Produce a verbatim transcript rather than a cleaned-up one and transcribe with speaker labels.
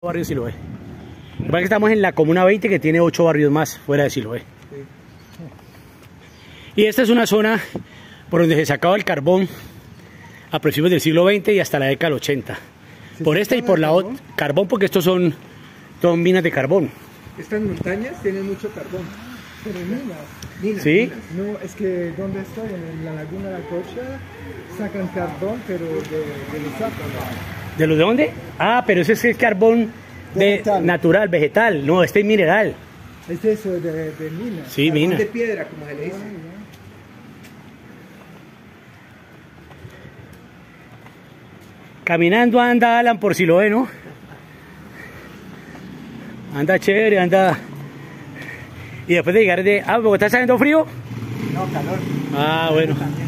Speaker 1: Barrio Siloé. Lo que pasa es que estamos en la Comuna veinte, que tiene ocho barrios más fuera de Siloé. Y esta es una zona por donde se sacaba el carbón a principios del siglo veinte y hasta la década del ochenta. Por esta y por la otra. Carbón, porque estos son, son minas de carbón.
Speaker 2: Estas montañas tienen mucho carbón.
Speaker 3: Pero minas.
Speaker 2: Minas,
Speaker 1: ¿Sí?
Speaker 2: minas.
Speaker 3: No, es que donde estoy, en la laguna de la Cocha, sacan carbón, pero de, de los árboles.
Speaker 1: ¿De los de dónde? Ah, pero ese es el carbón de,
Speaker 3: Vegetal.
Speaker 1: natural, vegetal. No, este es mineral.
Speaker 3: Es eso, de, de minas.
Speaker 1: Sí,
Speaker 2: Carbón
Speaker 1: mina.
Speaker 2: de piedra, como se le dice.
Speaker 1: Caminando anda Alan por Siloé, ¿no? Anda chévere, anda. Y después de llegar de... Ah, ¿Bogotá está haciendo frío?
Speaker 2: No, calor.
Speaker 1: Ah, bueno.